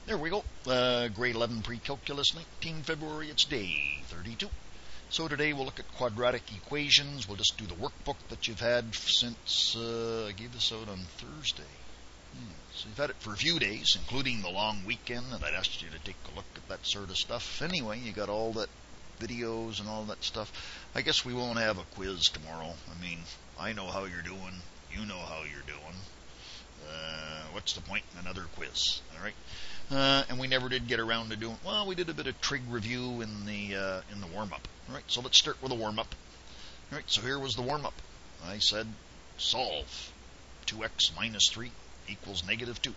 There we go. Grade 11 pre-calculus, 19 February. It's day 32. So today we'll look at quadratic equations. We'll just do the workbook that you've had since I gave this out on Thursday. So you've had it for a few days, including the long weekend, and I'd asked you to take a look at that sort of stuff. Anyway, you got all that videos and all that stuff. I guess we won't have a quiz tomorrow. I mean, I know how you're doing. You know how you're doing. What's the point in another quiz? All right. And we never did get around to doing. Well, we did a bit of trig review in the warm-up. All right. So let's start with a warm-up. All right. So here was the warm-up. I said, solve 2x minus 3 equals negative 2.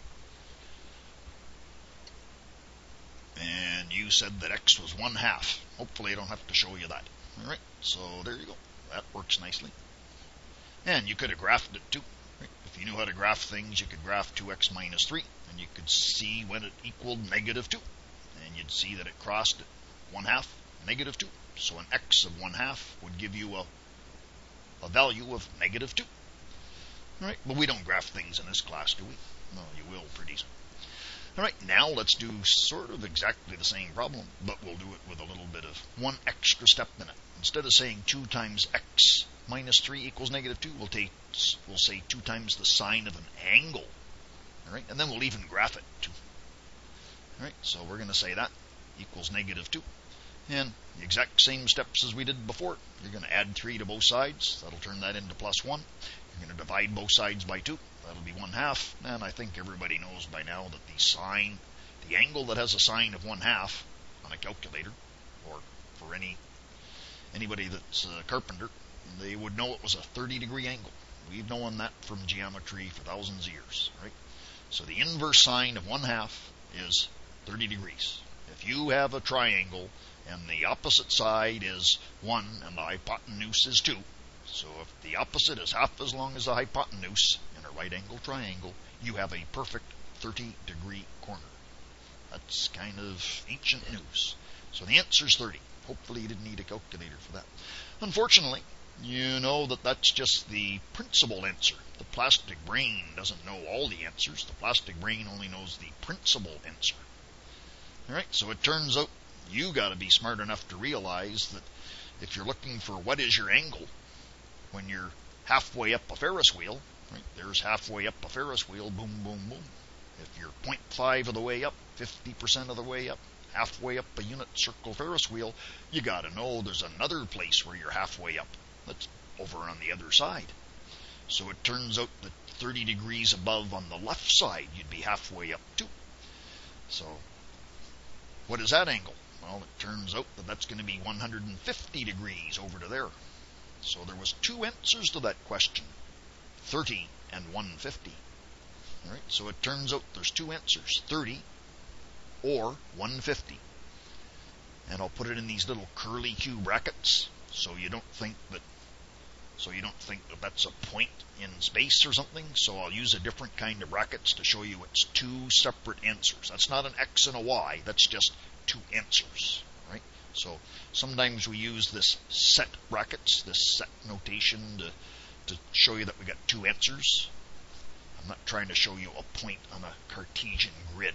And you said that x was 1/2. Hopefully I don't have to show you that. All right. So there you go. That works nicely. And you could have graphed it too. Right? If you knew how to graph things, you could graph 2x minus 3, and you could see when it equaled negative 2. And you'd see that it crossed at 1/2, negative 2. So an x of 1/2 would give you a value of negative 2. All right, but we don't graph things in this class, do we? No, you will pretty soon. All right, now let's do sort of exactly the same problem, but we'll do it with a little bit of one extra step in it. Instead of saying 2 times x minus 3 equals negative 2, we'll say 2 times the sine of an angle. All right, and then we'll even graph it too. All right, so we're going to say that equals negative 2. And the exact same steps as we did before. You're going to add 3 to both sides. That'll turn that into plus 1. You're going to divide both sides by 2. That'll be 1/2. And I think everybody knows by now that the angle that has a sine of 1/2 on a calculator, or for anybody that's a carpenter, they would know it was a 30-degree angle. We've known that from geometry for thousands of years, right? So the inverse sine of 1/2 is 30 degrees. If you have a triangle and the opposite side is 1 and the hypotenuse is 2, so if the opposite is half as long as the hypotenuse in a right-angle triangle, you have a perfect 30-degree corner. That's kind of ancient news. So the answer is 30. Hopefully you didn't need a calculator for that. Unfortunately, you know that that's just the principal answer. The plastic brain doesn't know all the answers. The plastic brain only knows the principal answer. All right, so it turns out you got to be smart enough to realize that if you're looking for what is your angle when you're halfway up a Ferris wheel, right, there's halfway up a Ferris wheel, boom, boom, boom. If you're 0.5 of the way up, 50% of the way up, halfway up a unit circle Ferris wheel, you got to know there's another place where you're halfway up. That's over on the other side. So it turns out that 30 degrees above on the left side, you'd be halfway up too. So what is that angle? Well, it turns out that that's going to be 150 degrees over to there. So there was 2 answers to that question, 30 and 150. All right, so it turns out there's 2 answers, 30 or 150. And I'll put it in these little curly Q brackets so you don't think that that's a point in space or something. So I'll use a different kind of brackets to show you it's 2 separate answers. That's not an X and a Y. That's just 2 answers, right? So sometimes we use this set brackets, this set notation to show you that we got 2 answers. I'm not trying to show you a point on a Cartesian grid.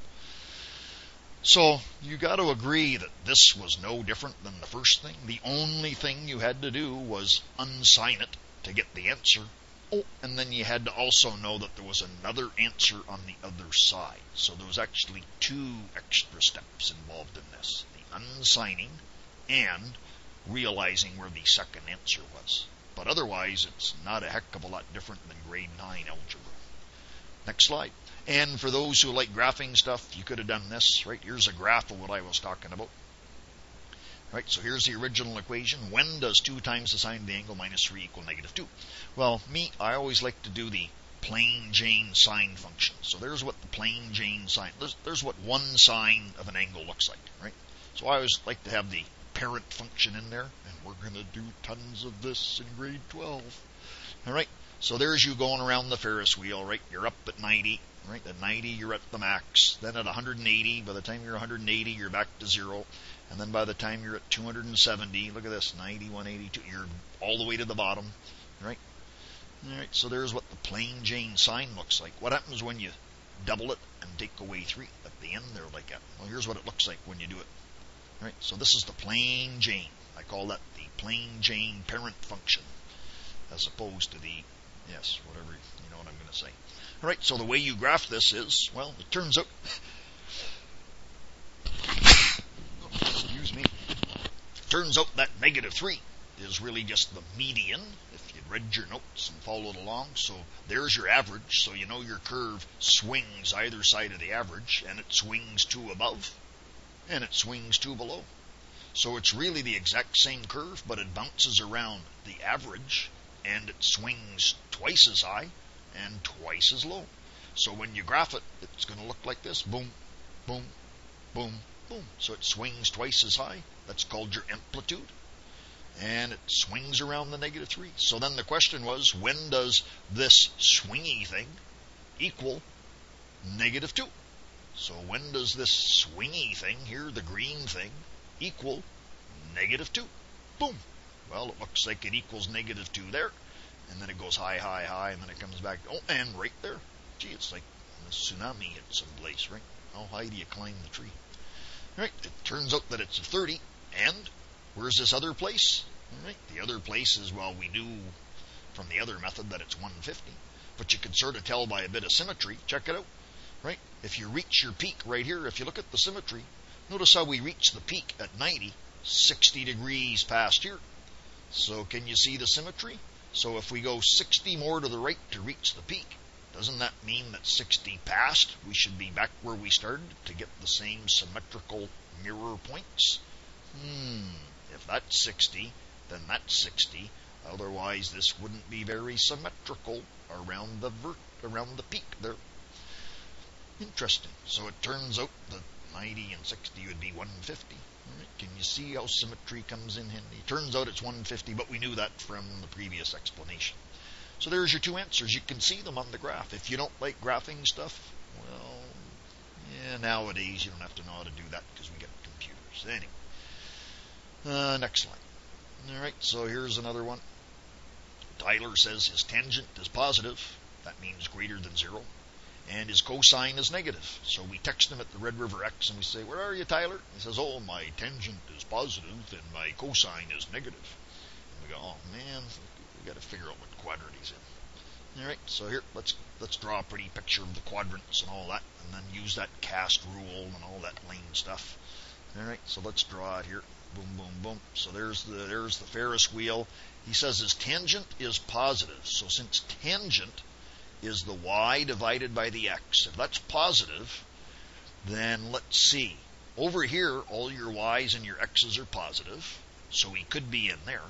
So you got to agree that this was no different than the first thing. The only thing you had to do was unsign it to get the answer. Oh, and then you had to also know that there was another answer on the other side. So there was actually 2 extra steps involved in this. The unsigning and realizing where the second answer was. But otherwise, it's not a heck of a lot different than grade 9 algebra. Next slide. And for those who like graphing stuff, you could have done this, right? Here's a graph of what I was talking about. Right, so here's the original equation. When does 2 times the sine of the angle minus 3 equal negative 2? Well, I always like to do the plain Jane sine function. So there's what the plain Jane sine, there's what one sine of an angle looks like, right? So I always like to have the parent function in there, and we're going to do tons of this in grade 12. All right, so there's you going around the Ferris wheel, right? You're up at 90, right? At 90, you're at the max. Then at 180, by the time you're 180, you're back to 0. And then by the time you're at 270, look at this, 90, 182, you're all the way to the bottom, right? All right, so there's what the plain Jane sine looks like. What happens when you double it and take away 3 at the end there like that. Well, here's what it looks like when you do it. All right, so this is the plain Jane. I call that the plain Jane parent function, as opposed to the, yes, whatever, you know what I'm going to say. All right, so the way you graph this is, well, it turns out, excuse me, turns out that -3 is really just the median, if you'd read your notes and followed along. So there's your average, so you know your curve swings either side of the average, and it swings 2 above, and it swings 2 below. So it's really the exact same curve, but it bounces around the average, and it swings twice as high and twice as low. So when you graph it, it's going to look like this. Boom, boom, boom, boom. So it swings twice as high. That's called your amplitude. And it swings around the -3. So then the question was, when does this swingy thing equal -2? So when does this swingy thing here, the green thing, equal -2? Boom. Well, it looks like it equals -2 there. And then it goes high, high, high, and then it comes back. Oh, and right there. Gee, it's like a tsunami hit someplace, right? How high do you climb the tree? All right, it turns out that it's a 30. And where's this other place? All right, the other place is, well, we knew from the other method that it's 150. But you can sort of tell by a bit of symmetry. Check it out. Right? If you reach your peak right here, if you look at the symmetry, notice how we reach the peak at 90, 60 degrees past here. So can you see the symmetry? So if we go 60 more to the right to reach the peak, doesn't that mean that 60 past, we should be back where we started to get the same symmetrical mirror points? If that's 60, then that's 60. Otherwise, this wouldn't be very symmetrical around the peak there. Interesting. So it turns out that 90 and 60 would be 150. Right. Can you see how symmetry comes in handy? Turns out it's 150, but we knew that from the previous explanation. So there's your 2 answers. You can see them on the graph. If you don't like graphing stuff, well, yeah, nowadays you don't have to know how to do that because we get computers. Anyway, next line. All right, so here's another one. Tyler says his tangent is positive. That means greater than 0. And his cosine is negative. So we text him at the Red River X and we say, "Where are you, Tyler?" He says, "Oh, my tangent is positive and my cosine is negative." And we go, "Oh man, we got to figure out what quadrant he's in." All right, so here let's draw a pretty picture of the quadrants and all that, and then use that cast rule and all that lame stuff. All right, so let's draw it here. Boom, boom, boom. So there's the Ferris wheel. He says his tangent is positive. So since tangent is the y divided by the x. If that's positive, then let's see. Over here, all your y's and your x's are positive, so he could be in there.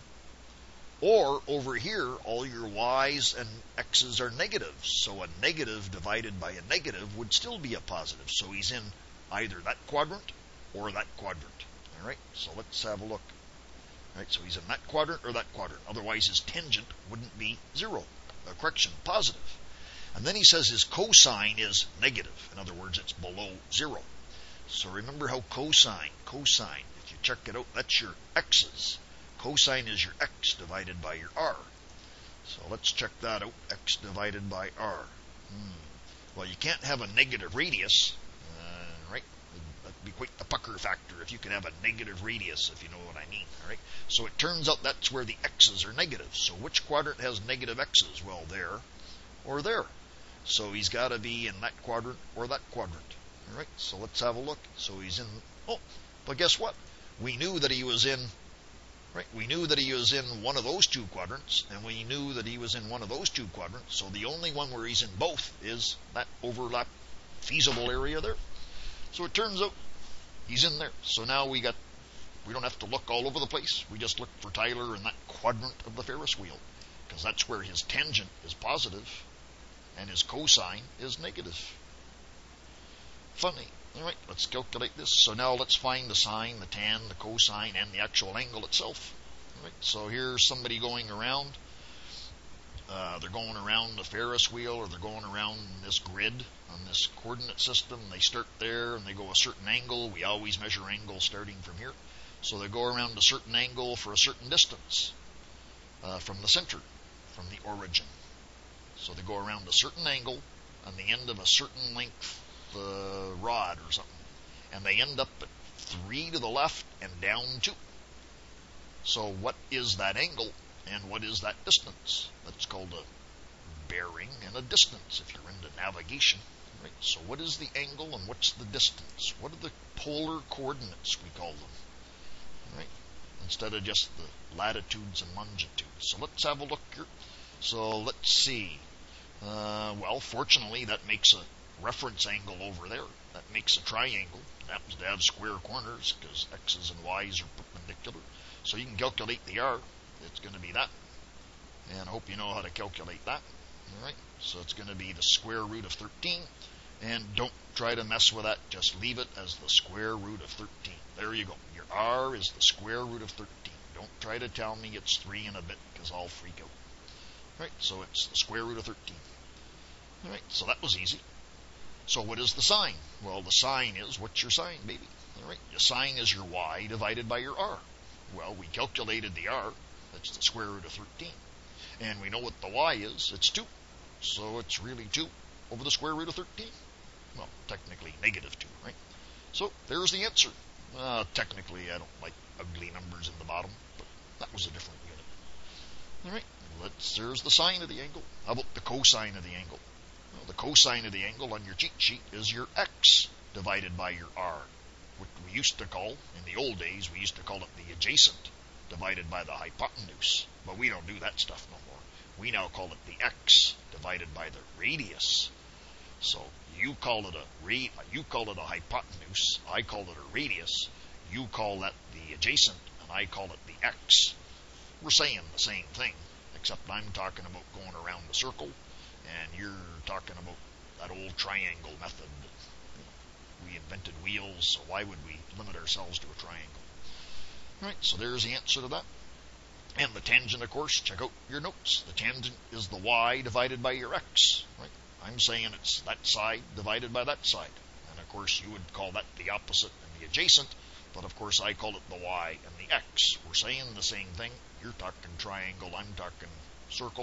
Or over here, all your y's and x's are negative, so a negative divided by a negative would still be a positive. So he's in either that quadrant or that quadrant. All right, so let's have a look. All right, so he's in that quadrant or that quadrant. Otherwise, his tangent wouldn't be 0. Correction, positive. And then he says his cosine is negative. In other words, it's below 0. So remember how cosine, if you check it out, that's your x's. Cosine is your x divided by your r. So let's check that out, x divided by r. Well, you can't have a negative radius, right? That'd be quite the pucker factor if you could have a negative radius, if you know what I mean. All right. So it turns out that's where the x's are negative. So which quadrant has negative x's? Well, there or there. So he's got to be in that quadrant or that quadrant. All right, so let's have a look. So he's in, but guess what? We knew that he was in, right? We knew that he was in one of those 2 quadrants, and we knew that he was in one of those 2 quadrants. So the only one where he's in both is that overlap feasible area there. So it turns out he's in there. So now we don't have to look all over the place. We just look for Tyler in that quadrant of the Ferris wheel, because that's where his tangent is positive and his cosine is negative. Funny. All right, let's calculate this. So now let's find the sine, the tan, the cosine, and the actual angle itself. All right, so here's somebody going around. They're going around the Ferris wheel, or they're going around this grid on this coordinate system. They start there and they go a certain angle. We always measure angles starting from here. So they go around a certain angle for a certain distance from the center, from the origin. So they go around a certain angle on the end of a certain length rod or something, and they end up at 3 to the left and down 2. So what is that angle and what is that distance? That's called a bearing and a distance if you're into navigation. Right? So what is the angle and what's the distance? What are the polar coordinates, we call them? Right? Instead of just the latitudes and longitudes. So let's have a look here. So let's see. Well, fortunately, that makes a reference angle over there. That makes a triangle. It happens to have square corners because x's and y's are perpendicular. So you can calculate the r. It's going to be that. And I hope you know how to calculate that. All right. So it's going to be the square root of 13. And don't try to mess with that. Just leave it as the square root of 13. There you go. Your r is the square root of 13. Don't try to tell me it's 3 and a bit because I'll freak out. All right. So it's the square root of 13. All right. So that was easy. So what is the sine? Well, the sine is, what's your sine, baby? All right. Your sine is your y divided by your r. Well, we calculated the r. That's the square root of 13. And we know what the y is. It's 2. So it's really 2 over the square root of 13. Well, technically negative 2, right? So there's the answer. Technically, I don't like ugly numbers in the bottom, but that was a different unit. All right, there's the sine of the angle. How about the cosine of the angle? Well, the cosine of the angle on your cheat sheet is your x divided by your r. What we used to call, in the old days, we used to call it the adjacent divided by the hypotenuse. But we don't do that stuff no more. We now call it the x divided by the radius. So you call it a hypotenuse, I call it a radius, you call that the adjacent, and I call it the x. We're saying the same thing, except I'm talking about going around the circle, and you're talking about that old triangle method. We invented wheels, so why would we limit ourselves to a triangle? All right, so there's the answer to that. And the tangent, of course, check out your notes. The tangent is the y divided by your x, right? I'm saying it's that side divided by that side. And, of course, you would call that the opposite and the adjacent, but, of course, I call it the y and the x. We're saying the same thing. You're talking triangle, I'm talking circle.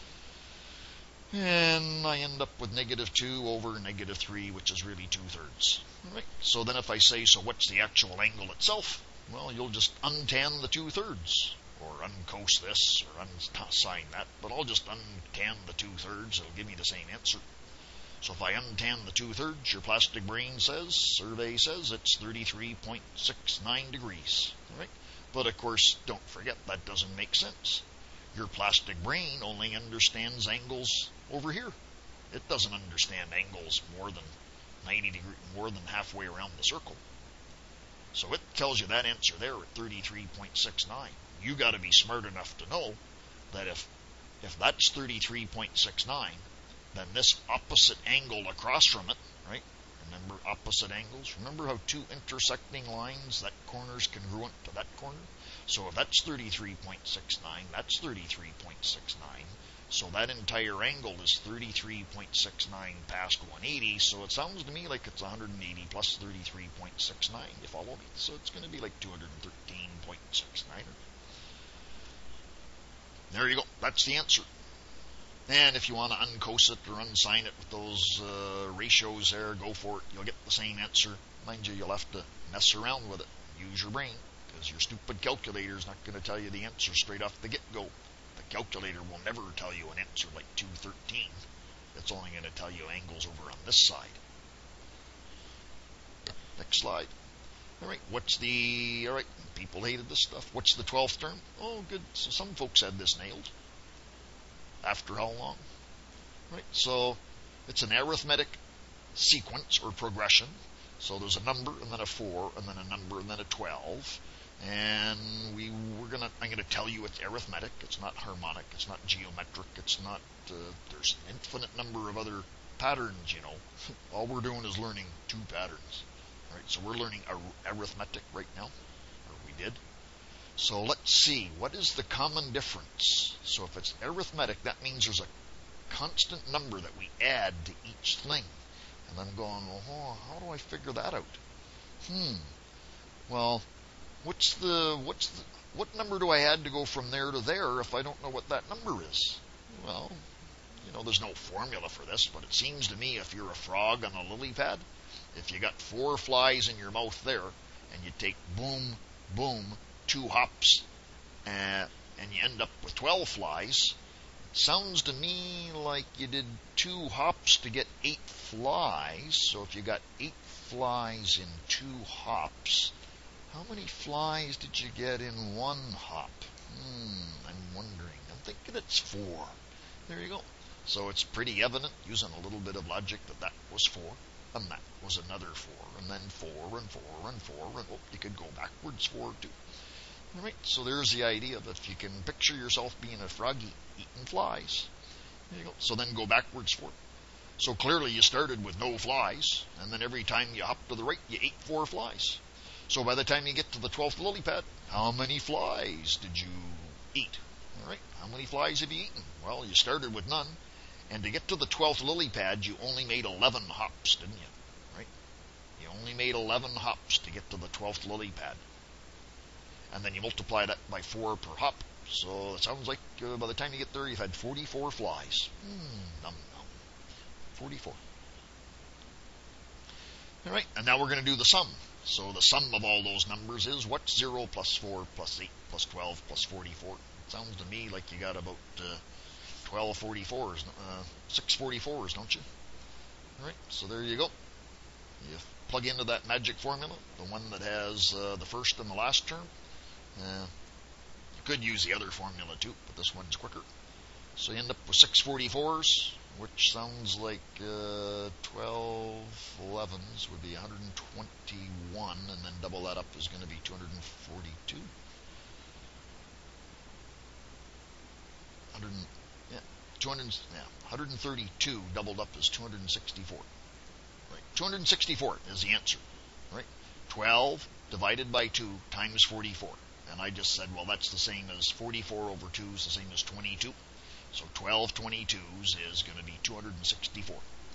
And I end up with negative 2 over negative 3, which is really 2/3. All right. So then if I say, so what's the actual angle itself? Well, you'll just untan the 2/3. Or uncos this, or unsine that, but I'll just untan the 2/3. It'll give me the same answer. So if I untan the 2/3, your plastic brain survey says it's 33.69 degrees. All right? But of course, don't forget, that doesn't make sense. Your plastic brain only understands angles over here. It doesn't understand angles more than 90 degrees, more than halfway around the circle. So it tells you that answer there at 33.69. You got to be smart enough to know that if that's 33.69, then this opposite angle across from it, right? Remember opposite angles? Remember how two intersecting lines, that corner's congruent to that corner? So if that's 33.69, that's 33.69. So that entire angle is 33.69 past 180. So it sounds to me like it's 180 plus 33.69. You follow me? So it's going to be like 213.69. There you go. That's the answer. And if you want to uncos it or unsign it with those ratios there, go for it. You'll get the same answer. Mind you, you'll have to mess around with it. Use your brain, because your stupid calculator is not going to tell you the answer straight off the get-go. The calculator will never tell you an answer like 213. It's only going to tell you angles over on this side. Next slide. All right, all right, people hated this stuff. What's the 12th term? Oh, good. So some folks had this nailed. After how long? Right, so it's an arithmetic sequence or progression. So there's a number and then a 4 and then a number and then a 12. And I'm gonna tell you it's arithmetic. It's not harmonic. It's not geometric. It's not. There's an infinite number of other patterns. You know, all we're doing is learning 2 patterns. Right, so we're learning arithmetic right now, or we did. So let's see, what is the common difference? So if it's arithmetic, that means there's a constant number that we add to each thing. And I'm going, well, how do I figure that out? Well, what number do I add to go from there to there if I don't know what that number is? Well, There's no formula for this, but it seems to me if you're a frog on a lily pad, if you got 4 flies in your mouth there, and you take boom, boom, 2 hops, and you end up with 12 flies, sounds to me like you did 2 hops to get 8 flies. So if you got 8 flies in 2 hops, how many flies did you get in 1 hop? I'm wondering. I'm thinking it's 4. There you go. So it's pretty evident, using a little bit of logic, that was 4, and that was another 4, and then 4, and 4, and 4, and you could go backwards 4 too. All right, so there's the idea that if you can picture yourself being a frog eating flies, there you go. So then go backwards 4. So clearly you started with no flies, and then every time you hopped to the right, you ate 4 flies. So by the time you get to the 12th lily pad, how many flies did you eat? All right, how many flies have you eaten? Well, you started with none, and to get to the 12th lily pad, you only made 11 hops, didn't you? Right? You only made 11 hops to get to the 12th lily pad. And then you multiply that by 4 per hop. So it sounds like by the time you get there, you've had 44 flies. Num, num. 44. All right, and now we're going to do the sum. So the sum of all those numbers is what? 0 plus 4 plus 8 plus 12 plus 44. It sounds to me like you got about 12 44s, 6 44s, don't you? All right, so there you go. You plug into that magic formula, the one that has the first and the last term. You could use the other formula too, but this one's quicker. So you end up with 6 44s, which sounds like 12 11s would be 121, and then double that up is going to be 242. 132 doubled up is 264. Right, 264 is the answer. Right, 12 divided by 2 times 44. And I just said, well, that's the same as 44 over 2 is the same as 22. So 12 22s is going to be 264.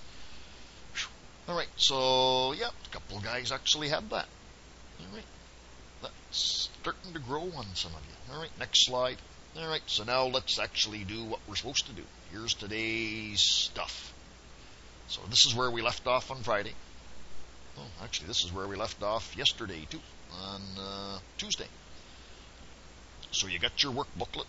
All right, so yeah, a couple of guys actually had that. All right, that's starting to grow on some of you. All right, next slide. All right, so now let's actually do what we're supposed to do. Here's today's stuff. So this is where we left off on Friday. Oh, actually, this is where we left off yesterday, too, on Tuesday. So you got your work booklet,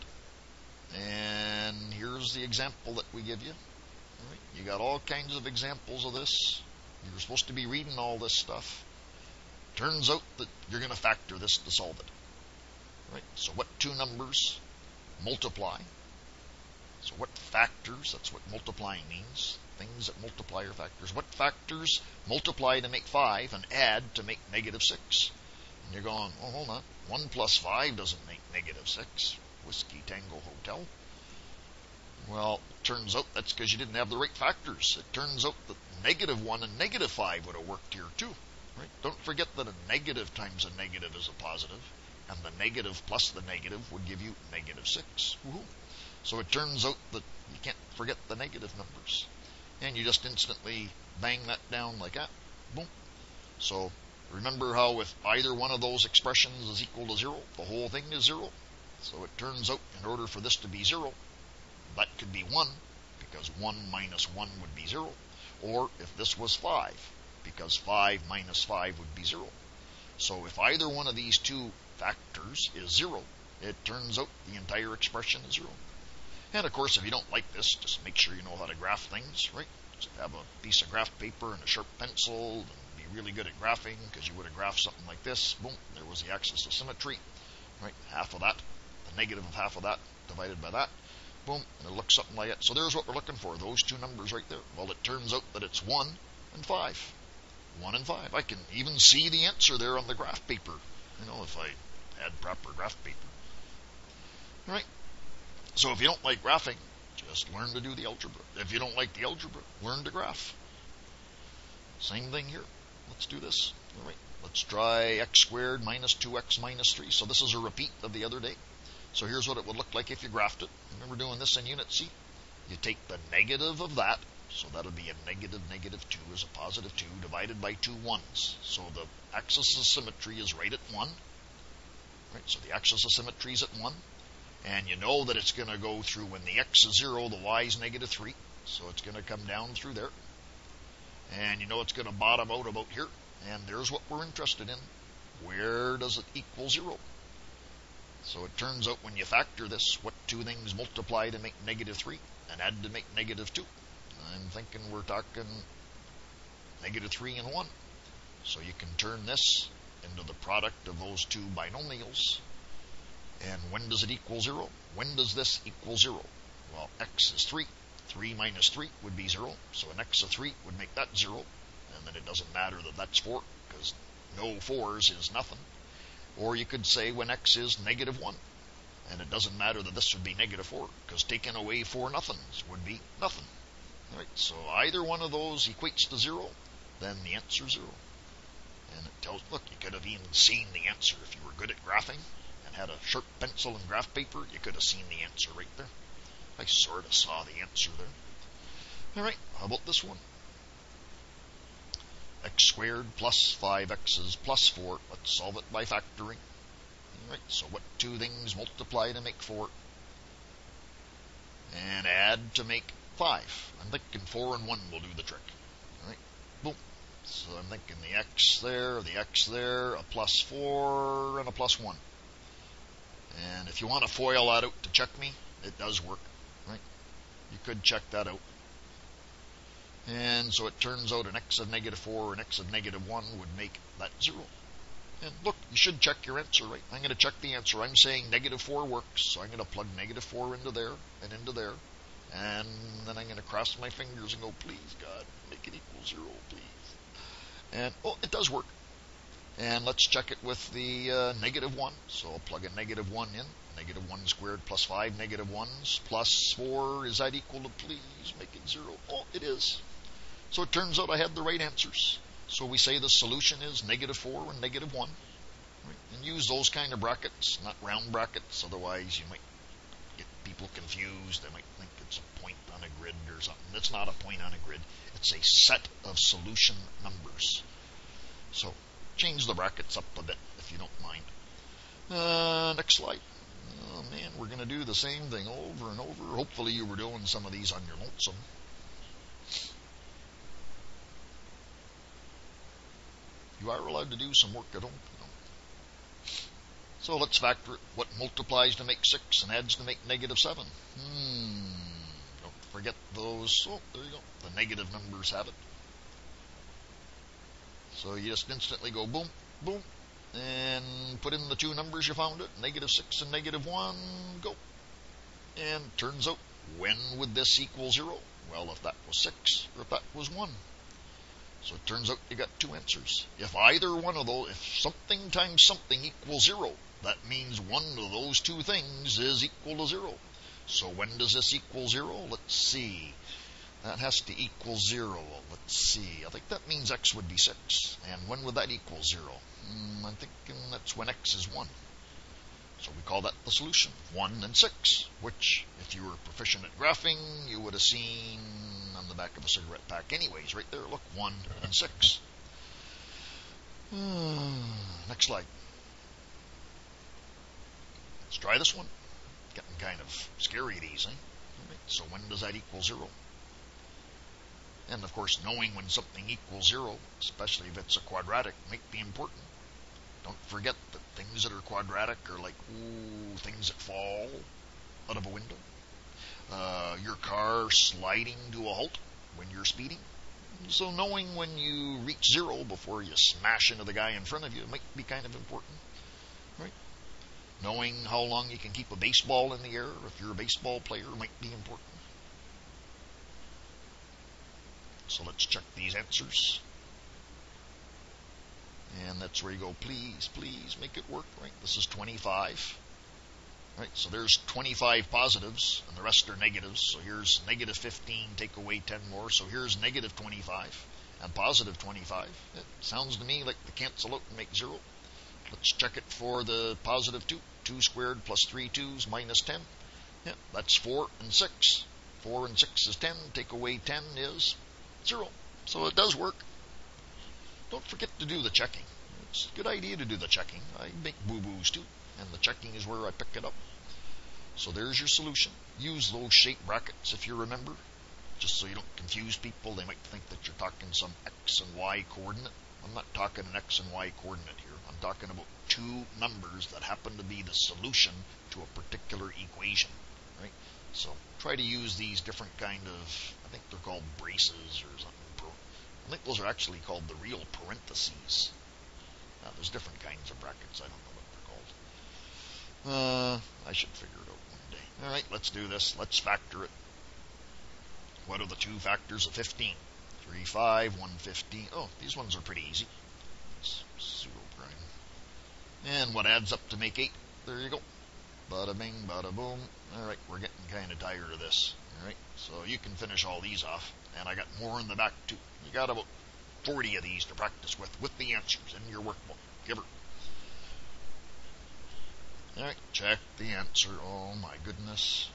and here's the example that we give you. All right, you got all kinds of examples of this. You're supposed to be reading all this stuff. Turns out that you're going to factor this to solve it. Right? So what 2 numbers multiply? So what factors, that's what multiplying means, things that multiply are factors. What factors multiply to make 5 and add to make negative 6? And you're going, oh, hold on. 1 plus 5 doesn't make negative 6. Whiskey Tango Hotel. Well, it turns out that's because you didn't have the right factors. It turns out that negative 1 and negative 5 would have worked here too. Right? Don't forget that a negative times a negative is a positive, and the negative plus the negative would give you negative 6. Woohoo. So it turns out that you can't forget the negative numbers. And you just instantly bang that down like that. Boom. So remember how if either one of those expressions is equal to 0, the whole thing is 0? So it turns out in order for this to be 0, that could be 1, because 1 minus 1 would be 0. Or if this was 5, because 5 minus 5 would be 0. So if either one of these 2 factors is 0, it turns out the entire expression is 0. And of course, if you don't like this, just make sure you know how to graph things, right? Just have a piece of graph paper and a sharp pencil, and be really good at graphing, because you would have graphed something like this. Boom, there was the axis of symmetry, right? Half of that, the negative of half of that, divided by that. Boom, and it looks something like that. So there's what we're looking for, those 2 numbers right there. Well, it turns out that it's 1 and 5. 1 and 5. I can even see the answer there on the graph paper, if I had proper graph paper. All right. So if you don't like graphing, just learn to do the algebra. If you don't like the algebra, learn to graph. Same thing here. Let's do this. All right. Let's try x squared minus 2x minus 3. So this is a repeat of the other day. So here's what it would look like if you graphed it. Remember doing this in Unit C? You take the negative of that, so that'll be a negative 2 is a positive 2 divided by 2 1s. So the axis of symmetry is right at 1. Right? So the axis of symmetry is at 1. And you know that it's going to go through when the x is 0, the y is negative 3. So it's going to come down through there. And you know it's going to bottom out about here. And there's what we're interested in. Where does it equal 0? So it turns out when you factor this, what two things multiply to make -3 and add to make -2? I'm thinking we're talking -3 and 1. So you can turn this into the product of those two binomials. And when does it equal 0? When does this equal 0? Well, x is 3. 3 minus 3 would be 0. So an x of 3 would make that 0. And then it doesn't matter that that's 4, because no 4s is nothing. Or you could say when x is -1. And it doesn't matter that this would be -4, because taking away 4 nothings would be nothing. All right, so either one of those equates to 0, then the answer is 0. And it tells, look, you could have even seen the answer if you were good at graphing and had a sharp pencil and graph paper. You could have seen the answer right there. I sort of saw the answer there. All right, how about this one? X squared plus 5x's plus 4. Let's solve it by factoring. All right, so what two things multiply to make 4 and add to make 5? I'm thinking 4 and 1 will do the trick. All right, boom. So I'm thinking the x there, a plus 4, and a plus 1. And if you want to FOIL that out to check me, it does work. Right? You could check that out. And so it turns out an x of -4 and x of -1 would make that 0. And look, you should check your answer, right? I'm going to check the answer. I'm saying -4 works, so I'm going to plug -4 into there and into there. And then I'm going to cross my fingers and go, please, God, make it equal 0, please. And, oh, it does work. And let's check it with the -1. So I'll plug a -1 in. -1 squared plus 5 -1s plus 4. Is that equal to, please, make it 0? Oh, it is. So it turns out I had the right answers. So we say the solution is -4 and -1. Right? And use those kind of brackets, not round brackets. Otherwise, you might get people confused. They might think it's a point on a grid or something. It's not a point on a grid. It's a set of solution numbers. So change the brackets up a bit if you don't mind. Next slide. Oh man, we're going to do the same thing over and over. Hopefully you were doing some of these on your lonesome. You are allowed to do some work at home, you know. So let's factor it. What multiplies to make 6 and adds to make -7? Don't forget those. Oh, there you go. The negative numbers have it. So you just instantly go boom, boom, and put in the two numbers you found it, -6 and -1, go. And turns out, when would this equal 0? Well, if that was 6 or if that was 1. So it turns out you got two answers. If either one of those, if something times something equals 0, that means one of those two things is equal to 0. So when does this equal 0? Let's see. That has to equal 0. Let's see. I think that means x would be 6. And when would that equal 0? I'm thinking that's when x is 1. So we call that the solution, 1 and 6, which, if you were proficient at graphing, you would have seen on the back of a cigarette pack anyways, right there. Look, 1 and 6. Next slide. Let's try this one. Getting kind of scary, these, eh? Right. So when does that equal 0? And, of course, knowing when something equals 0, especially if it's a quadratic, might be important. Don't forget that things that are quadratic are like, things that fall out of a window. Your car sliding to a halt when you're speeding. So knowing when you reach 0 before you smash into the guy in front of you might be kind of important. Right? Knowing how long you can keep a baseball in the air, if you're a baseball player, might be important. So let's check these answers. And that's where you go, please, please make it work, right? This is 25. Right, so there's 25 positives, and the rest are negatives. So here's -15, take away 10 more. So here's -25 and +25. It sounds to me like they cancel out and make 0. Let's check it for the +2. 2 squared plus 3 2s minus 10. Yeah, that's 4 and 6. 4 and 6 is 10. Take away 10 is 0. So it does work. Don't forget to do the checking. It's a good idea to do the checking. I make boo-boos too, and the checking is where I pick it up. So there's your solution. Use those shape brackets if you remember. just so you don't confuse people. They might think that you're talking some x and y coordinate. I'm not talking an x and y coordinate here. I'm talking about two numbers that happen to be the solution to a particular equation, right? So try to use these different kind of, I think they're called braces or something. I think those are actually called the real parentheses. There's different kinds of brackets. I don't know what they're called. I should figure it out one day. All right, let's do this. Let's factor it. What are the two factors of 15? 3, 5, 1, 15. Oh, these ones are pretty easy. It's pseudo prime. And what adds up to make 8? There you go. Bada bing, bada boom. All right, we're getting kind of tired of this. All right, so you can finish all these off. And I got more in the back too. You got about 40 of these to practice with the answers in your workbook. Give her. All right, check the answer. Oh my goodness.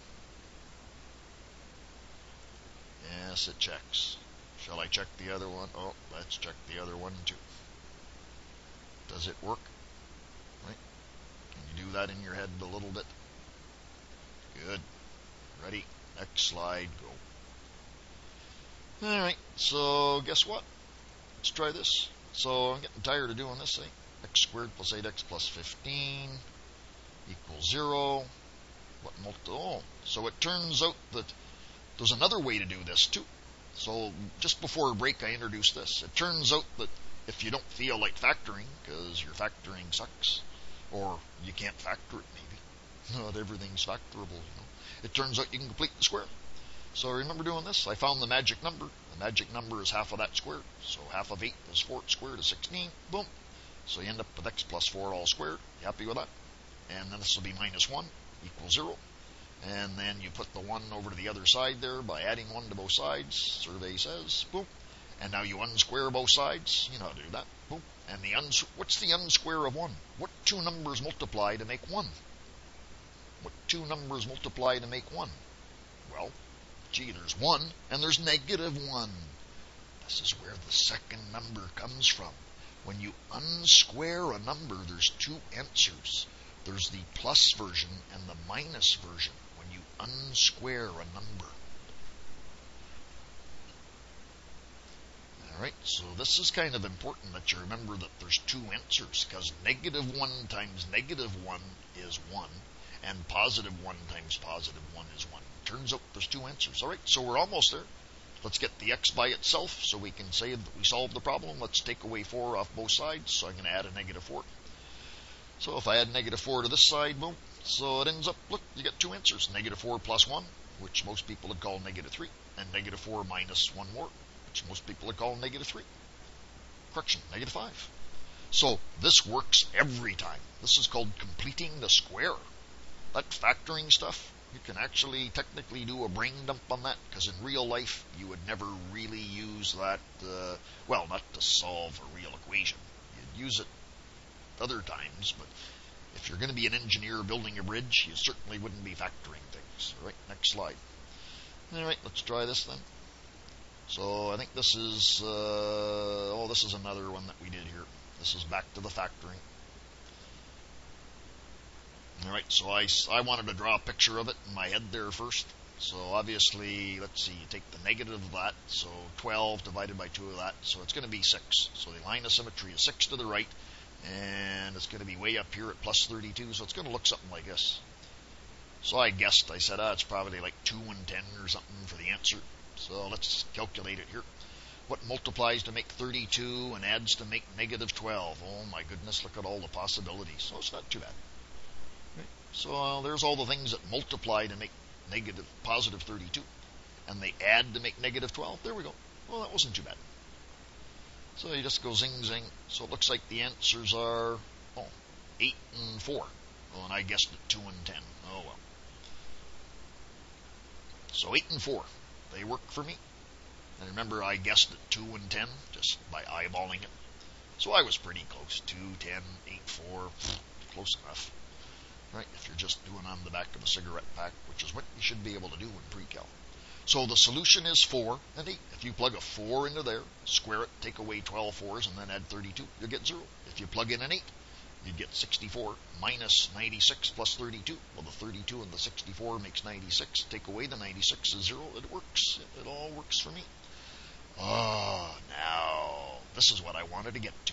Yes, it checks. Shall I check the other one? Oh, let's check the other one too. Does it work? Right? Can you do that in your head a little bit? Good. Ready? Next slide, go. Alright, so guess what? Let's try this. So I'm getting tired of doing this, x squared plus 8x plus 15 equals 0. So it turns out that there's another way to do this too. So just before break I introduced this. It turns out that if you don't feel like factoring, because your factoring sucks, or you can't factor it maybe, not everything's factorable, it turns out you can complete the square. So remember doing this? I found the magic number. The magic number is half of that squared. So half of 8 is 4 squared is 16. Boom. So you end up with x plus 4 all squared. You happy with that? And then this will be minus 1 equals 0. And then you put the 1 over to the other side there by adding 1 to both sides. Survey says. Boom. And now you unsquare both sides. You know how to do that. Boom. And what's the unsquare of 1? What two numbers multiply to make 1? What two numbers multiply to make 1? Well, gee, there's 1 and there's negative 1. This is where the second number comes from. When you unsquare a number, there's two answers. There's the plus version and the minus version when you unsquare a number. Alright, so this is kind of important that you remember that there's two answers, because negative 1 times negative 1 is 1, and positive 1 times positive 1 is 1. Turns out there's two answers. Alright, so we're almost there. Let's get the x by itself so we can say that we solved the problem. Let's take away 4 off both sides, so I'm going to add a negative 4. So if I add negative 4 to this side, boom, so it ends up, look, you get two answers. Negative 4 plus 1, which most people would call negative 3, and negative 4 minus 1 more, which most people would call negative 3. Correction, negative 5. So this works every time. This is called completing the square. That factoring stuff, you can actually technically do a brain dump on that, because in real life you would never really use that, well, not to solve a real equation. You'd use it other times, but if you're going to be an engineer building a bridge, you certainly wouldn't be factoring things. All right, next slide. All right, let's try this then. So I think this is, this is another one that we did here. This is back to the factoring. All right, so I wanted to draw a picture of it in my head there first. So obviously, let's see, you take the negative of that, so 12 divided by 2 of that, so it's going to be 6. So the line of symmetry is 6 to the right, and it's going to be way up here at plus 32, so it's going to look something like this. So I guessed, I said, it's probably like 2 and 10 or something for the answer. So let's calculate it here. What multiplies to make 32 and adds to make negative 12? Oh my goodness, look at all the possibilities. So it's not too bad. Right? So there's all the things that multiply to make positive 32, and they add to make negative 12. There we go. Well, that wasn't too bad. So you just go zing, zing. So it looks like the answers are 8 and 4. Well, and I guessed at 2 and 10. Oh, well. So 8 and 4. They work for me. And remember, I guessed at 2 and 10 just by eyeballing it. So I was pretty close. 2, 10, 8, 4. Close enough. Right? If you're just doing on the back of a cigarette pack, which is what you should be able to do in pre-cal. So the solution is 4 and 8. If you plug a 4 into there, square it, take away 12 4s, and then add 32, you'll get 0. If you plug in an 8, you'd get 64 minus 96 plus 32. Well, the 32 and the 64 makes 96. Take away the 96 is 0. It works. It all works for me. Now, this is what I wanted to get to.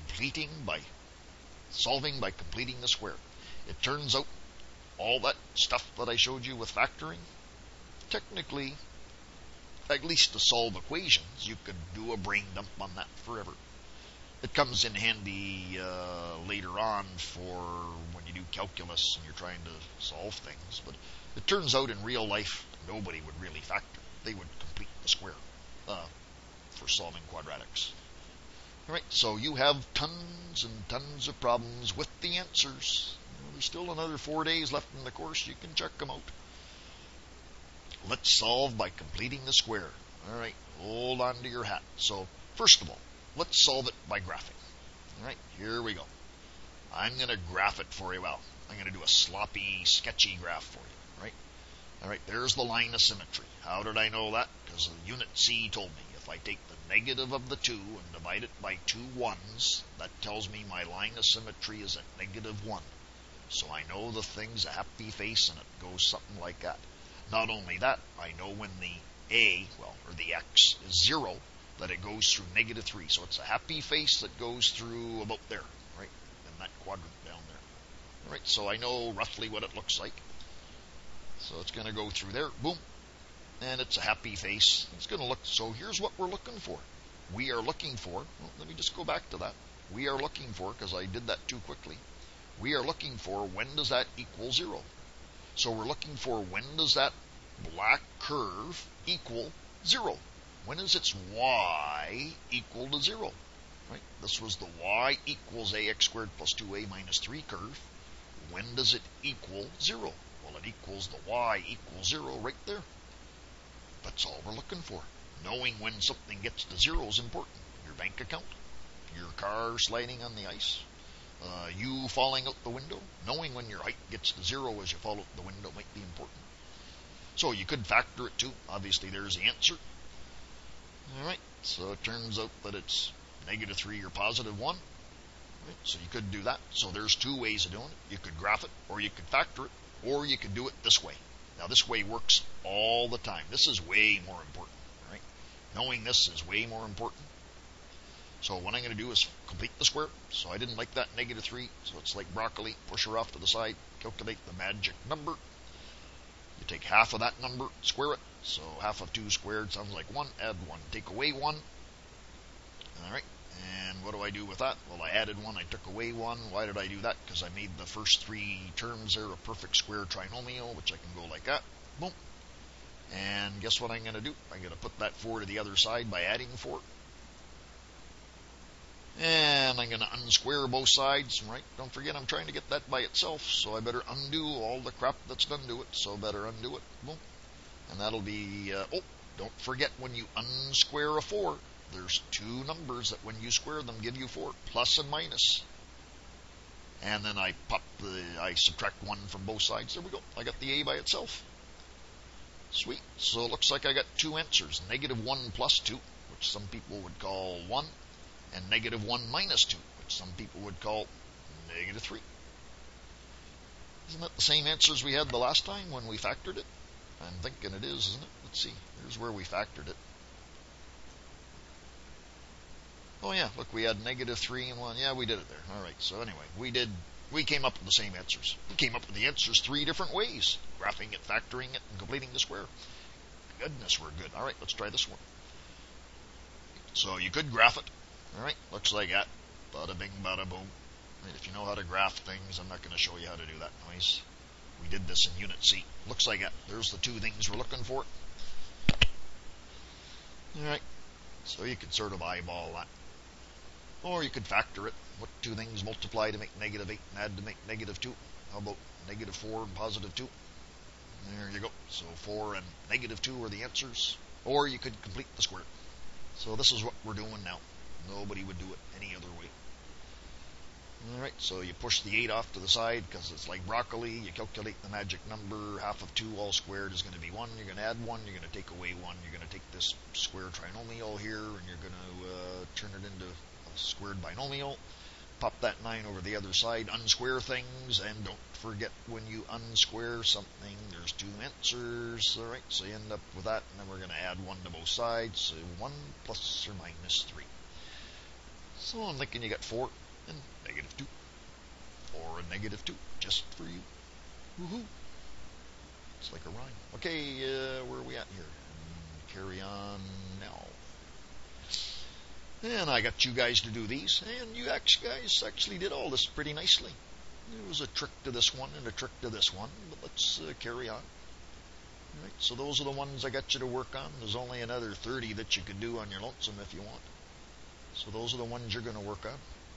Solving by completing the square. It turns out all that stuff that I showed you with factoring, technically, at least to solve equations, you could do a brain dump on that forever. It comes in handy later on for when you do calculus and you're trying to solve things. But it turns out in real life, nobody would really factor. They would complete the square for solving quadratics. All right, so you have tons and tons of problems with the answers. There's still another 4 days left in the course. You can check them out. Let's solve by completing the square. All right, hold on to your hat. So, first of all, let's solve it by graphing. All right, here we go. I'm going to graph it for you. Well, I'm going to do a sloppy, sketchy graph for you. Right? All right, there's the line of symmetry. How did I know that? Because the unit C told me if I take the negative of the 2 and divide it by 2 ones, that tells me my line of symmetry is at -1. So I know the thing's a happy face, and it goes something like that. Not only that, I know when the A, or the X, is 0, that it goes through -3. So it's a happy face that goes through about there, right? In that quadrant down there. All right, so I know roughly what it looks like. So it's going to go through there, boom, and it's a happy face. It's going to look, so here's what we're looking for. We are looking for, let me just go back to that. We are looking for, because I did that too quickly, we are looking for when does that equal 0. So we're looking for when does that black curve equal 0. When is its y equal to 0? Right? This was the y equals ax squared plus 2a minus 3 curve. When does it equal 0? Well, it equals the y equals 0 right there. That's all we're looking for. Knowing when something gets to 0 is important. Your bank account, your car sliding on the ice, you falling out the window. Knowing when your height gets to 0 as you fall out the window might be important. So you could factor it too. Obviously, there's the answer. All right, so it turns out that it's -3 or +1. Right, so you could do that. So there's 2 ways of doing it. You could graph it, or you could factor it, or you could do it this way. Now, this way works all the time. This is way more important. Right? Knowing this is way more important. So what I'm going to do is complete the square. So I didn't like that -3, so it's like broccoli. Push her off to the side. Calculate the magic number. You take half of that number, square it. So half of 2 squared sounds like 1. Add 1. Take away 1. All right. And what do I do with that? Well, I added 1. I took away 1. Why did I do that? Because I made the first 3 terms there a perfect square trinomial, which I can go like that. Boom. And guess what I'm going to do? I'm going to put that 4 to the other side by adding 4. And I'm going to unsquare both sides, right? Don't forget I'm trying to get that by itself, so I better undo all the crap that's done to it, so better undo it. Boom. And that'll be, don't forget when you unsquare a 4, there's 2 numbers that when you square them give you 4, plus and minus. And then I subtract 1 from both sides. There we go. I got the A by itself. Sweet. So it looks like I got 2 answers. -1 plus 2, which some people would call 1. And -1 minus 2, which some people would call -3. Isn't that the same answers we had the last time when we factored it? I'm thinking it is, isn't it? Let's see. Here's where we factored it. Oh yeah, look, we had -3 and 1. Yeah, we did it there. All right, so anyway, we came up with the same answers. We came up with the answers 3 different ways. Graphing it, factoring it, and completing the square. Goodness, we're good. All right, let's try this one. So you could graph it. All right, looks like that. Bada bing, bada boom. Right, if you know how to graph things, I'm not going to show you how to do that noise. We did this in Unit C. Looks like that. There's the 2 things we're looking for. All right, so you could sort of eyeball that. Or you could factor it. What 2 things multiply to make -8 and add to make -2? How about -4 and +2? There you go. So 4 and -2 are the answers. Or you could complete the square. So this is what we're doing now. Nobody would do it any other way. Alright, so you push the 8 off to the side because it's like broccoli. You calculate the magic number. Half of 2 all squared is going to be 1. You're going to add 1. You're going to take away 1. You're going to take this square trinomial here and you're going to turn it into a squared binomial. pop that 9 over the other side, unsquare things, and don't forget when you unsquare something, there's 2 answers. All right, so you end up with that, and then we're going to add 1 to both sides, so 1 plus or minus 3. So I'm thinking you got 4 and negative 2, or a negative 2, just for you. Woohoo! It's like a rhyme. Okay, where are we at here? Carry on now. And I got you guys to do these, and you guys actually did all this pretty nicely. There was a trick to this one and a trick to this one, but let's carry on. All right, so those are the ones I got you to work on. There's only another 30 that you could do on your lonesome if you want. So those are the ones you're going to work on.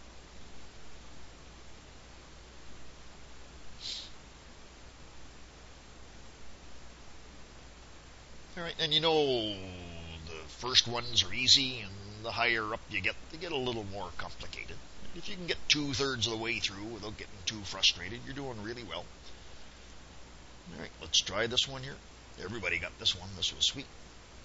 All right, and you know the first ones are easy, and the higher up you get, they get a little more complicated. If you can get 2/3 of the way through without getting too frustrated, you're doing really well. All right, let's try this one here. Everybody got this one. This was sweet.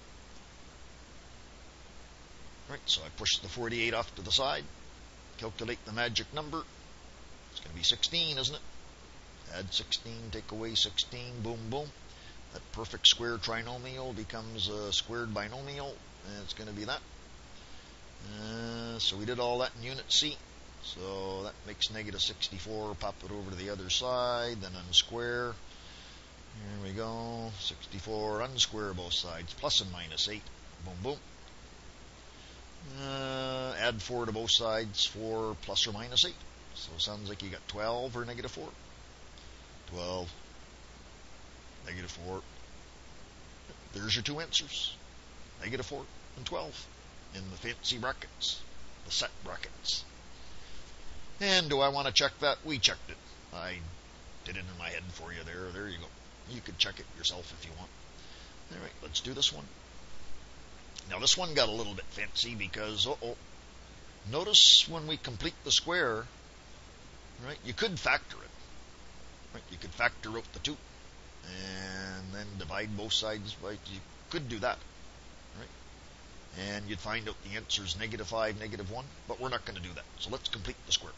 All right, so I push the 48 off to the side, calculate the magic number. It's going to be 16, isn't it? Add 16, take away 16, boom, boom. That perfect square trinomial becomes a squared binomial, and it's going to be that. So we did all that in unit C. So that makes negative 64. Pop it over to the other side, then unsquare. Here we go. 64, unsquare both sides, plus and minus 8. Boom, boom. Add 4 to both sides, 4 plus or minus 8. So it sounds like you got 12 or negative 4. 12, negative 4. There's your 2 answers. Negative 4 and 12 in the fancy brackets, the set brackets. And do I want to check that? We checked it. I did it in my head for you there. There you go. You could check it yourself if you want. All right, let's do this one. Now this one got a little bit fancy because, notice when we complete the square, right, you could factor it. Right, you could factor out the 2 and then divide both sides by, you could do that. Right? And you'd find out the answer is negative 5, negative 1, but we're not going to do that. So let's complete the square.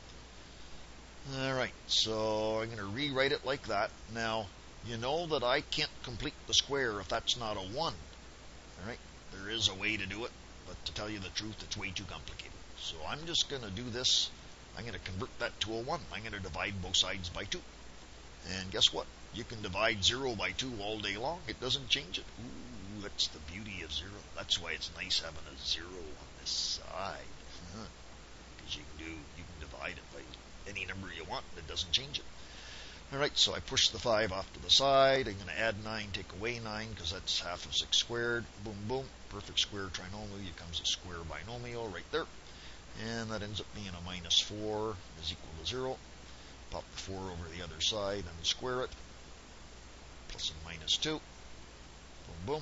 All right, so I'm going to rewrite it like that. Now, you know that I can't complete the square if that's not a 1. All right, there is a way to do it, but to tell you the truth, it's way too complicated. So I'm just going to do this. I'm going to convert that to a 1. I'm going to divide both sides by 2. And guess what? You can divide 0 by 2 all day long. It doesn't change it. Ooh, that's the beauty of 0. That's why it's nice having a 0 on this side. Because you can divide it by any number you want, and it doesn't change it. All right, so I push the 5 off to the side. I'm going to add 9, take away 9, because that's half of 6 squared. Boom, boom. Perfect square trinomial becomes a square binomial right there. And that ends up being a minus 4 is equal to 0. Pop the 4 over the other side and square it. Plus and minus 2. Boom,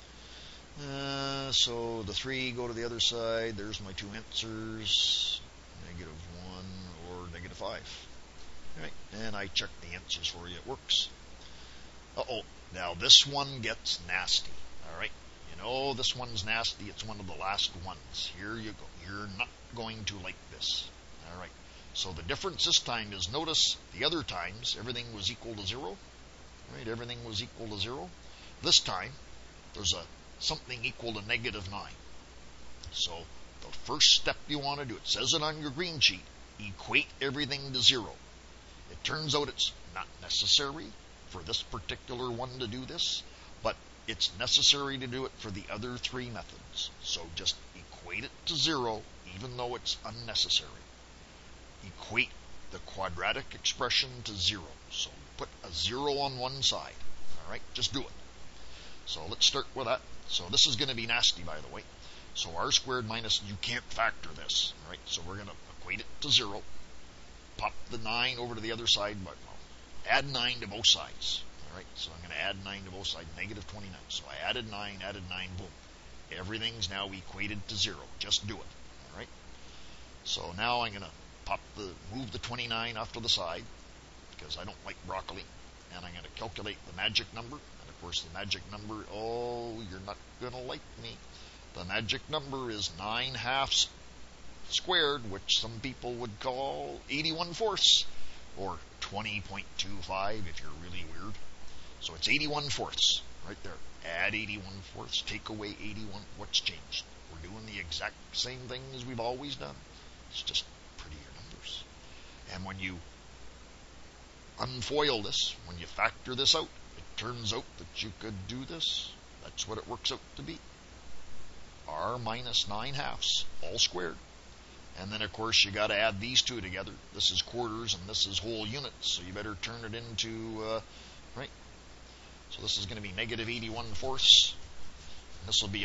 boom. So the 3 go to the other side. There's my 2 answers. Negative 1 or negative 5. All right, and I check the answers for you. It works. Now this one gets nasty. All right. You know this one's nasty. It's one of the last ones. Here you go. You're not going to like this. All right. So the difference this time is, notice the other times everything was equal to 0. Right? Everything was equal to 0. This time there's something equal to negative 9. So the first step you want to do, it says it on your green sheet, equate everything to 0. It turns out it's not necessary for this particular one to do this, but it's necessary to do it for the other 3 methods. So just equate it to 0, even though it's unnecessary. Equate the quadratic expression to 0. So put a 0 on one side. All right, just do it. So let's start with that. So this is going to be nasty, by the way. So r squared minus, you can't factor this. All right, so we're going to equate it to 0. Pop the 9 over to the other side, but add 9 to both sides. All right, so I'm going to add 9 to both sides, negative 29. So I added 9, boom. Everything's now equated to 0. Just do it. All right. So now I'm going to move the 29 off to the side, because I don't like broccoli, and I'm going to calculate the magic number. And of course the magic number, you're not going to like me. The magic number is 9/2 squared, which some people would call 81/4, or 20.25 if you're really weird. So it's 81/4 right there. Add 81/4, take away 81. What's changed? We're doing the exact same thing as we've always done. It's just prettier numbers. And when you unfoil this, when you factor this out, it turns out that you could do this. That's what it works out to be. R minus 9/2, all squared. And then, of course, you got to add these two together. This is quarters and this is whole units, so you better turn it into, right? So this is going to be negative 81/4. This will be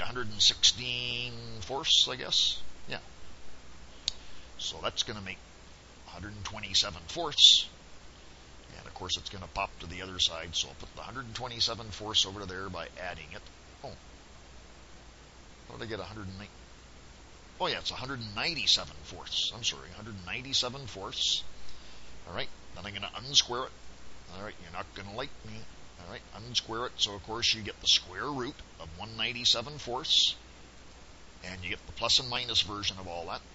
116/4, I guess. Yeah. So that's going to make 127/4. And, of course, it's going to pop to the other side. So I'll put the 127/4 over there by adding it. Oh. What did I get? 109? Oh, yeah, it's 197/4. I'm sorry, 197/4. All right. Then I'm going to unsquare it. All right. You're not going to like me. All right. Unsquare it. So, of course, you get the square root of 197/4. And you get the plus and minus version of all that.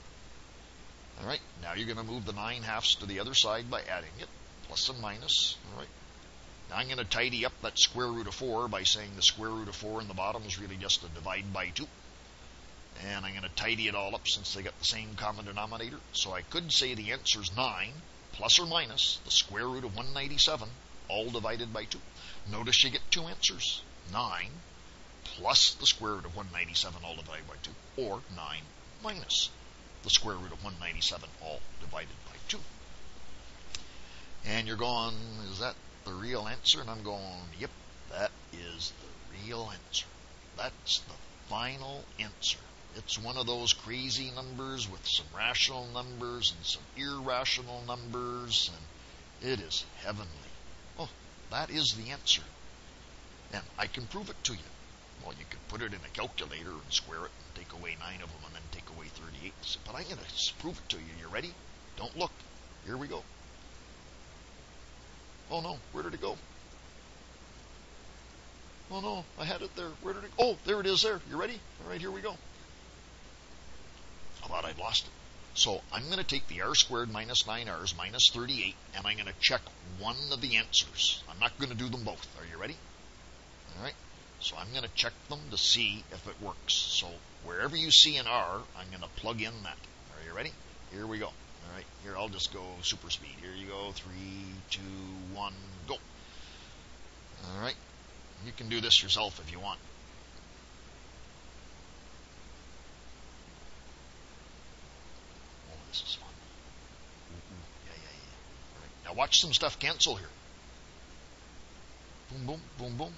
All right. Now you're going to move the 9/2 to the other side by adding it. Plus and minus. All right. Now I'm going to tidy up that square root of 4 by saying the square root of 4 in the bottom is really just a divide by 2. And I'm going to tidy it all up since they got the same common denominator. So I could say the answer is 9 plus or minus the square root of 197 all divided by 2. Notice you get two answers. 9 plus the square root of 197 all divided by 2. Or 9 minus the square root of 197 all divided by 2. And you're going, is that the real answer? And I'm going, yep, that is the real answer. That's the final answer. It's one of those crazy numbers with some rational numbers and some irrational numbers, and it is heavenly. Oh, that is the answer. And I can prove it to you. Well, you could put it in a calculator and square it and take away 9 of them and then take away 38. But I'm going to prove it to you. You ready? Don't look. Here we go. Oh, no. Where did it go? Oh, no. I had it there. Where did it go? Oh, there it is there. You ready? All right, here we go. I thought I'd lost it. So I'm going to take the r squared minus 9r's minus 38, and I'm going to check one of the answers. I'm not going to do them both. Are you ready? All right. So I'm going to check them to see if it works. So wherever you see an r, I'm going to plug in that. Are you ready? Here we go. All right. Here, I'll just go super speed. Here you go. 3, 2, 1, go. All right. You can do this yourself if you want. This is fun. Yeah. All right. Now watch some stuff cancel here. Boom, boom, boom, boom.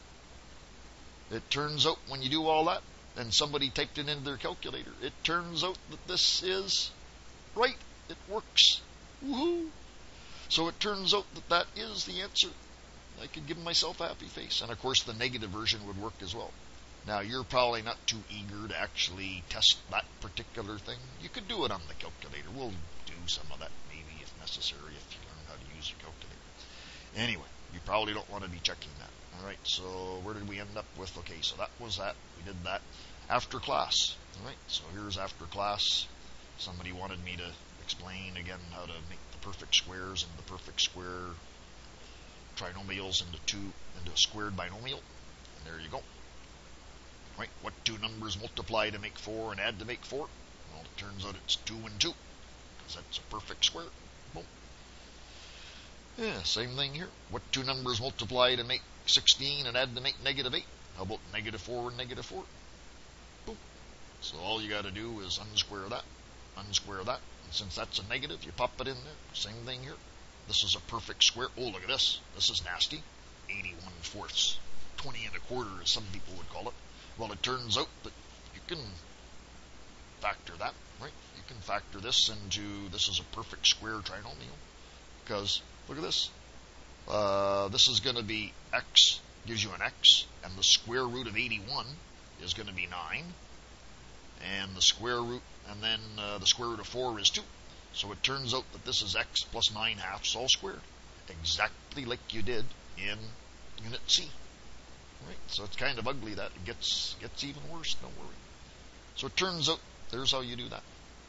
It turns out when you do all that, and somebody typed it into their calculator, it turns out that this is right. It works. Woohoo! So it turns out that that is the answer. I could give myself a happy face. And of course the negative version would work as well. Now, you're probably not too eager to actually test that particular thing. You could do it on the calculator. We'll do some of that maybe if necessary, if you learn how to use your calculator. Anyway, you probably don't want to be checking that. All right, so where did we end up with? Okay, so that was that. We did that after class. All right, so here's after class. Somebody wanted me to explain again how to make the perfect squares and the perfect square trinomials into a squared binomial. And there you go. Right? What two numbers multiply to make 4 and add to make 4? Well, it turns out it's 2 and 2, because that's a perfect square. Boom. Yeah, same thing here. What two numbers multiply to make 16 and add to make negative 8? How about negative 4 and negative 4? Boom. So all you got to do is unsquare that, and since that's a negative, you pop it in there. Same thing here. This is a perfect square. Oh, look at this. This is nasty. 81/4. 20 1/4, as some people would call it. Well, it turns out that you can factor that, right? You can factor this into, this is a perfect square trinomial, because, look at this. This is going to be x, gives you an x, and the square root of 81 is going to be 9, and the square root, and then the square root of 4 is 2. So it turns out that this is x plus 9/2 all squared, exactly like you did in Unit C. Right? So it's kind of ugly that it gets even worse. Don't worry. So it turns out there's how you do that.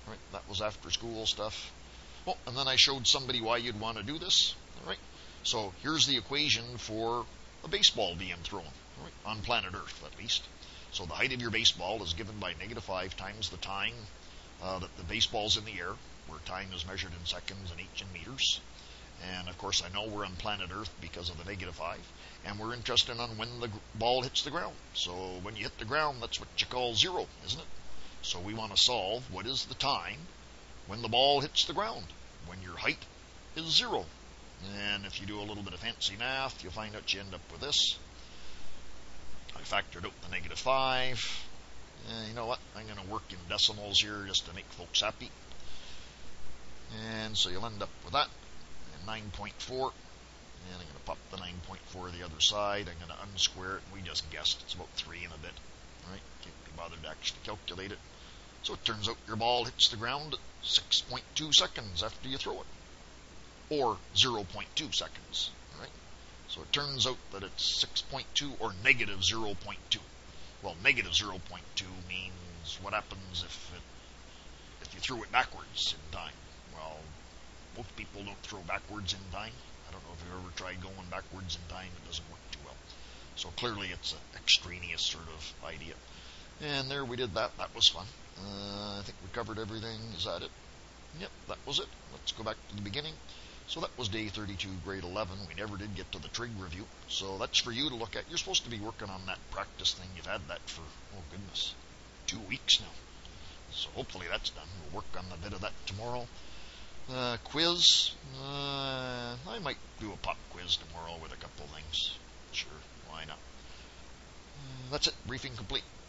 Right, that was after school stuff. Oh, and then I showed somebody why you'd want to do this. All right, so here's the equation for a baseball being thrown, all right, on planet Earth at least. So the height of your baseball is given by -5 times the time that the baseball's in the air, where time is measured in seconds and each in meters. And of course, I know we're on planet Earth because of the -5, and we're interested in when the ball hits the ground. So when you hit the ground, that's what you call zero, isn't it? So we want to solve what is the time when the ball hits the ground, when your height is zero. And if you do a little bit of fancy math, you'll find out you end up with this. I factored out the -5. You know what? I'm going to work in decimals here just to make folks happy. And so you'll end up with that. And 9.4. And I'm going to pop the 9.4 the other side. I'm going to unsquare it. We just guessed it's about 3 and a bit. All right? Can't be bothered to actually calculate it. So it turns out your ball hits the ground at 6.2 seconds after you throw it. Or 0.2 seconds. All right? So it turns out that it's 6.2 or -0.2. Well, -0.2 means what happens if you threw it backwards in time. Well, most people don't throw backwards in time. I don't know if you've ever tried going backwards in time. It doesn't work too well. So clearly it's an extraneous sort of idea. And there we did that. That was fun. I think we covered everything. Is that it? Yep, that was it. Let's go back to the beginning. So that was day 32, grade 11. We never did get to the trig review. So that's for you to look at. You're supposed to be working on that practice thing. You've had that for, oh goodness, 2 weeks now. So hopefully that's done. We'll work on a bit of that tomorrow. Quiz. I might do a pop quiz tomorrow with a couple of things. Sure, why not? That's it. Briefing complete.